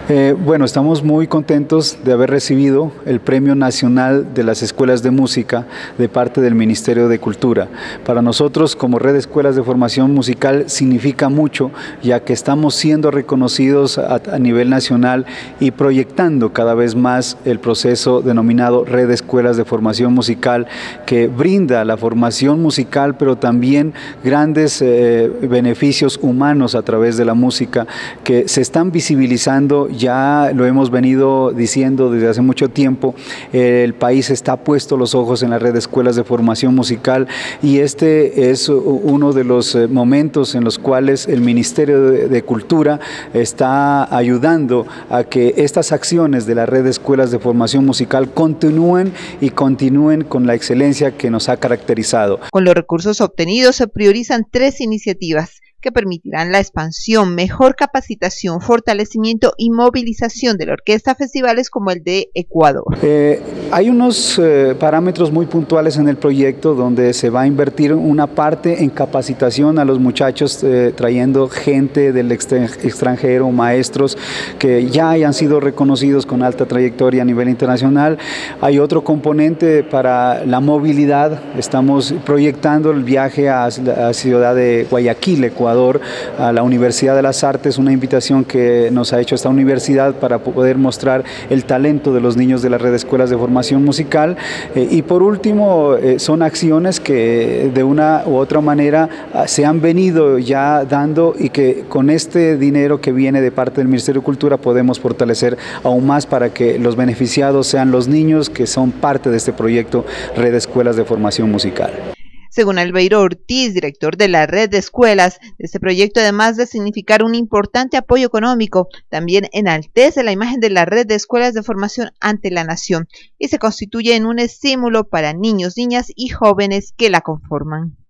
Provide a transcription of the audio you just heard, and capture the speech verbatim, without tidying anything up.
Eh, bueno, estamos muy contentos de haber recibido el Premio Nacional de las Escuelas de Música de parte del Ministerio de Cultura. Para nosotros, como Red de Escuelas de Formación Musical, significa mucho, ya que estamos siendo reconocidos a, a nivel nacional y proyectando cada vez más el proceso denominado Red de Escuelas de Formación Musical, que brinda la formación musical, pero también grandes eh, beneficios humanos a través de la música, que se están visibilizando. Ya lo hemos venido diciendo desde hace mucho tiempo, eh, el país está puesto los ojos en la Red de Escuelas de Formación Musical y este es uno de los momentos en los cuales el Ministerio de, de Cultura está ayudando a que estas acciones de la Red de Escuelas de Formación Musical continúen y continúen con la excelencia que nos ha caracterizado. Con los recursos obtenidos se priorizan tres iniciativas que permitirán la expansión, mejor capacitación, fortalecimiento y movilización de la orquesta a festivales como el de Ecuador. Eh, hay unos eh, parámetros muy puntuales en el proyecto donde se va a invertir una parte en capacitación a los muchachos, eh, trayendo gente del extranjero, maestros que ya hayan sido reconocidos con alta trayectoria a nivel internacional. Hay otro componente para la movilidad, estamos proyectando el viaje a la ciudad de Guayaquil, Ecuador, a la Universidad de las Artes, una invitación que nos ha hecho esta universidad para poder mostrar el talento de los niños de la Red de Escuelas de Formación Musical. Eh, y por último, eh, son acciones que de una u otra manera se han venido ya dando y que con este dinero que viene de parte del Ministerio de Cultura podemos fortalecer aún más para que los beneficiados sean los niños que son parte de este proyecto Red de Escuelas de Formación Musical. Según Albeiro Ortiz, director de la Red de Escuelas, este proyecto, además de significar un importante apoyo económico, también enaltece la imagen de la Red de Escuelas de Formación ante la nación y se constituye en un estímulo para niños, niñas y jóvenes que la conforman.